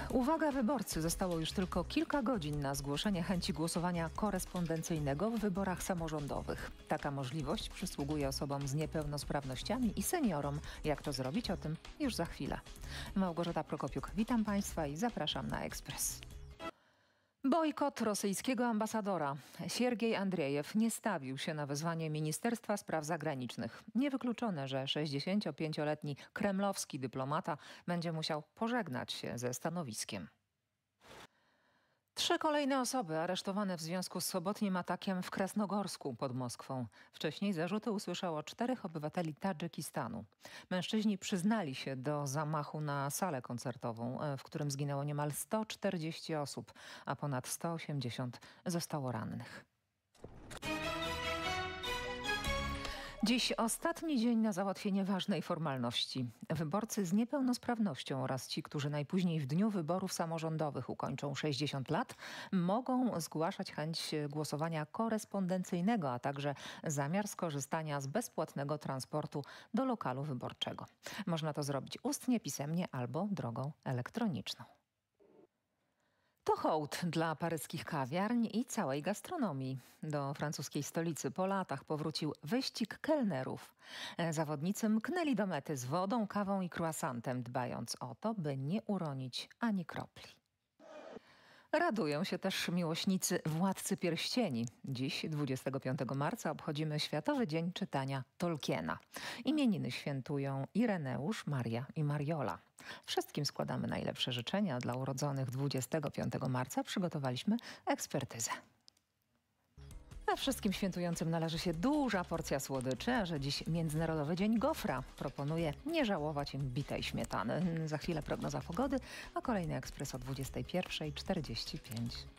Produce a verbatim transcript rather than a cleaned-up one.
Uwaga wyborcy, zostało już tylko kilka godzin na zgłoszenie chęci głosowania korespondencyjnego w wyborach samorządowych. Taka możliwość przysługuje osobom z niepełnosprawnościami i seniorom. Jak to zrobić? O tym już za chwilę. Małgorzata Prokopiuk, witam Państwa i zapraszam na Ekspres. Bojkot rosyjskiego ambasadora. Siergiej Andriejew nie stawił się na wezwanie Ministerstwa Spraw Zagranicznych. Niewykluczone, że sześćdziesięciopięcioletni kremlowski dyplomata będzie musiał pożegnać się ze stanowiskiem. Trzy kolejne osoby aresztowane w związku z sobotnim atakiem w Krasnogorsku pod Moskwą. Wcześniej zarzuty usłyszało czterech obywateli Tadżykistanu. Mężczyźni przyznali się do zamachu na salę koncertową, w którym zginęło niemal sto czterdzieści osób, a ponad sto osiemdziesiąt zostało rannych. Dziś ostatni dzień na załatwienie ważnej formalności. Wyborcy z niepełnosprawnością oraz ci, którzy najpóźniej w dniu wyborów samorządowych ukończą sześćdziesiąt lat, mogą zgłaszać chęć głosowania korespondencyjnego, a także zamiar skorzystania z bezpłatnego transportu do lokalu wyborczego. Można to zrobić ustnie, pisemnie albo drogą elektroniczną. To hołd dla paryskich kawiarń i całej gastronomii. Do francuskiej stolicy po latach powrócił wyścig kelnerów. Zawodnicy mknęli do mety z wodą, kawą i croissantem, dbając o to, by nie uronić ani kropli. Radują się też miłośnicy Władcy Pierścieni. Dziś, dwudziestego piątego marca, obchodzimy Światowy Dzień Czytania Tolkiena. Imieniny świętują Ireneusz, Maria i Mariola. Wszystkim składamy najlepsze życzenia. Dla urodzonych dwudziestego piątego marca przygotowaliśmy ekspertyzę. A wszystkim świętującym należy się duża porcja słodyczy, a że dziś Międzynarodowy Dzień Gofra, proponuję nie żałować im bitej śmietany. Za chwilę prognoza pogody, a kolejny ekspres o dwudziestej pierwszej czterdzieści pięć.